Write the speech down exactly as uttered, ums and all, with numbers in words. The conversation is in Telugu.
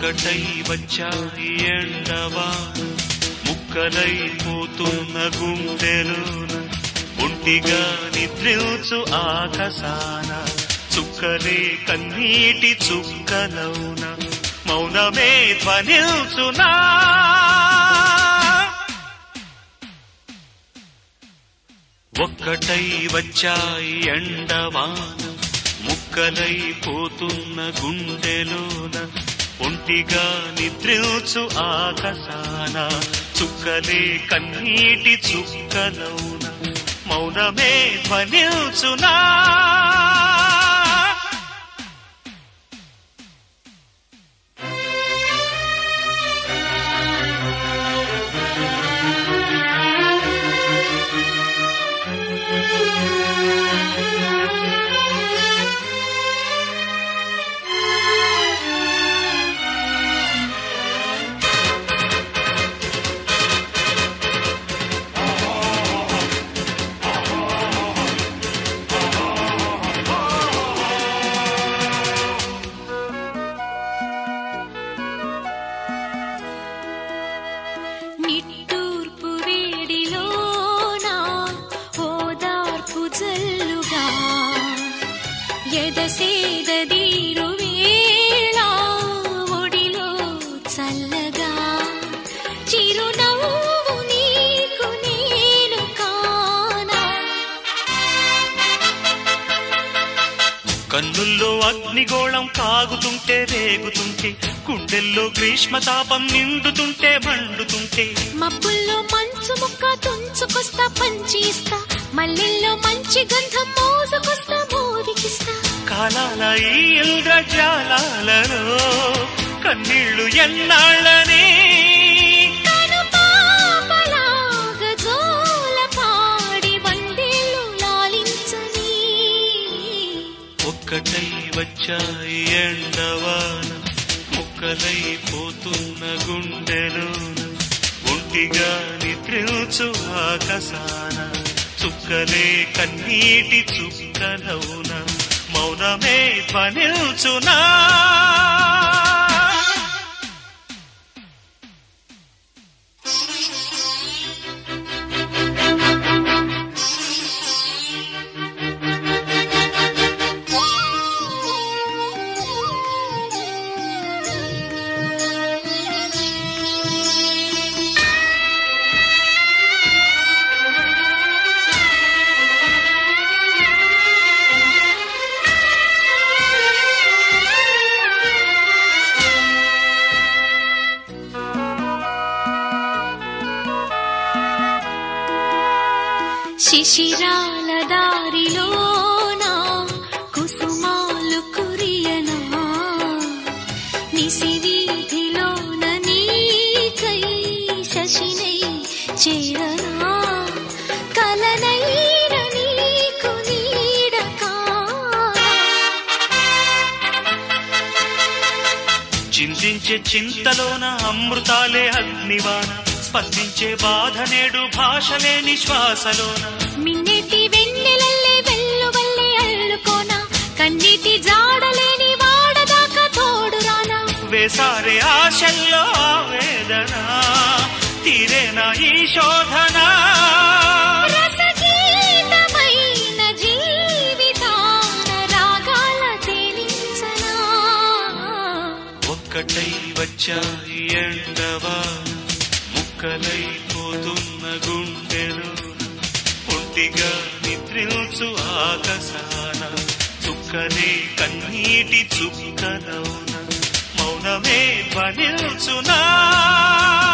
ఒక్కటై వచ్చాయి ఎండవాన ముక్కలైపోతున్న గుండెలోన ఒంటిగా నిద్రించు ఆకాశాన చుక్కలే కన్నీటి చుక్కలౌన మౌనమే ధ్వనిల్చునా ఒక్కటై వచ్చాయి ఎండవాన ముక్కలైపోతున్న గుండెలోన ఒంటిగా నిద్రించు ఆకాశాన చుక్కలే కన్నీటి చుక్కలౌన మౌనమే ధ్వనిల్చునా నిట్టూర్పు వేడిలోన ఓదార్పు జల్లుగా ఎదసేదీరు వేళ ఒడిలో చల్లగా చిరునవ్వు నీకు నేను కానా కన్నుల్లో అగ్నిగోళం కాగుతుంటే రేగుతుంటే గుండెల్లో గ్రీష్మతాపం నిండుతుంటే మండుతుంటే మబ్బుల్లో మంచు ముక్క తుంచుకొస్తా పంచిస్తా మల్లెల్లో మంచి గంధం మోసుకొస్తా మోదికిస్తా కాలాల ఈ ఇంద్రజాలలో కన్నీళ్లు ఎన్నాళ్ళనే కను పాపలాగా జోల పాడి వందేళ్ళు లాలించని ఒక్కటై వచ్చాయి ఎండవాన ముక్కలైపోతున్న గుండెలోన ఒంటిగా నిద్రించు ఆకాశాన చుక్కలే కన్నీటి చుక్కలౌన మౌనమే ధ్వనిల్చునా శిశిరాల దారిలోన కుసుమాలు కురియనా నిసి వీధిలోన నీకై శశినై చేరనా కలనైన నీకు నీడకా చింతించే చింతలోన అమృతాలే అగ్నివాన స్పందించే బాధ నేడు భాషలే నిశ్వాసలోన మిన్నెటి వెన్నెలల్లే వెల్లువల్లే అల్లుకోనా కన్నీటి జాడలేని వాడదాకా తోడురానా వేసారే ఆశల్లో ఆవేదన తీరేనా ఈ శోధన రసగీతమైన జీవితాన రాగాల తేలించనా ఒక్కటై వచ్చాయి ఎండవాన ముక్కలైపోతున్న గుండెలోన ఒంటిగా నిద్రించు ఆకాశాన చుక్కలే కన్నీటి చుక్కలౌన మౌనమే ధ్వనిల్చునా